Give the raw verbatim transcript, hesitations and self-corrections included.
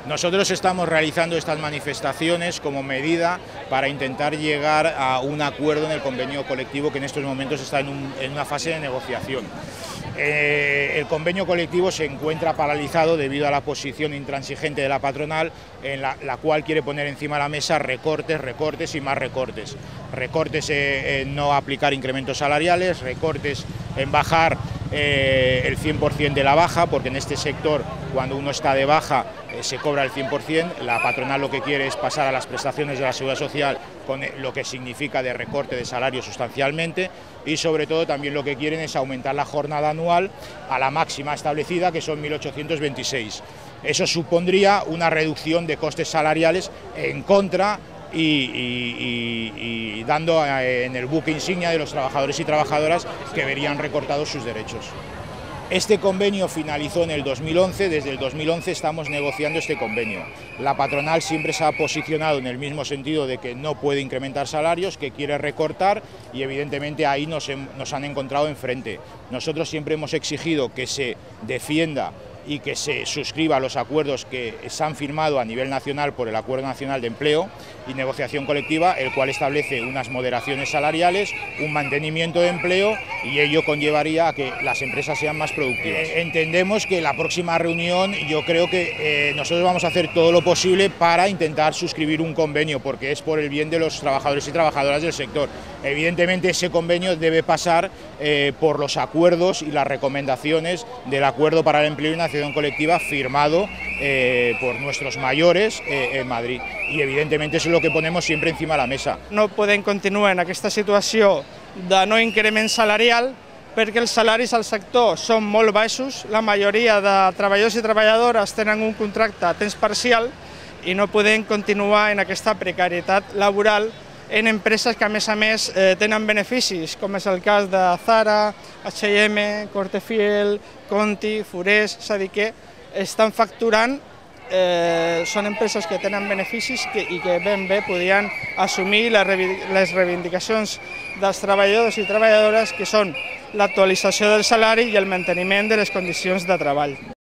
Nosotros estamos realizando estas manifestaciones como medida para intentar llegar a un acuerdo en el convenio colectivo que en estos momentos está en, un, en una fase de negociación. Eh, el convenio colectivo se encuentra paralizado debido a la posición intransigente de la patronal, en la, la cual quiere poner encima de la mesa recortes, recortes y más recortes. Recortes eh, en no aplicar incrementos salariales, recortes en bajar eh, el cien por cien de la baja, porque en este sector cuando uno está de baja eh, se cobra el cien por cien, la patronal lo que quiere es pasar a las prestaciones de la Seguridad Social con lo que significa de recorte de salario sustancialmente, y sobre todo también lo que quieren es aumentar la jornada anual a la máxima establecida, que son mil ochocientos veintiséis. Eso supondría una reducción de costes salariales en contra y, y, y, y dando en el buque insignia de los trabajadores y trabajadoras que verían recortados sus derechos. Este convenio finalizó en el dos mil once, desde el dos mil once estamos negociando este convenio. La patronal siempre se ha posicionado en el mismo sentido de que no puede incrementar salarios, que quiere recortar, y evidentemente ahí nos, nos han encontrado enfrente. Nosotros siempre hemos exigido que se defienda y que se suscriba a los acuerdos que se han firmado a nivel nacional por el Acuerdo Nacional de Empleo y Negociación Colectiva, el cual establece unas moderaciones salariales, un mantenimiento de empleo, y ello conllevaría a que las empresas sean más productivas. Eh, entendemos que la próxima reunión, yo creo que eh, nosotros vamos a hacer todo lo posible para intentar suscribir un convenio, porque es por el bien de los trabajadores y trabajadoras del sector. Evidentemente ese convenio debe pasar eh, por los acuerdos y las recomendaciones del Acuerdo para el Empleo y Negociación Colectiva firmado eh, por nuestros mayores eh, en Madrid, i evidentemente eso és el que ponemos sempre encima de la mesa. No podem continuar en aquesta situació de no increment salarial perquè els salaris al sector són molt baixos, la majoria de treballadors i treballadores tenen un contracte a temps parcial i no podem continuar en aquesta precarietat laboral en empreses que a més a més eh, tenen beneficis, com és el cas de Zara, H i M, Cortefiel, Conti, Forés, és a dir que estan facturant, eh, són empreses que tenen beneficis que, i que ben bé podien assumir les reivindicacions dels treballadors i treballadores, que són l'actualització del salari i el manteniment de les condicions de treball.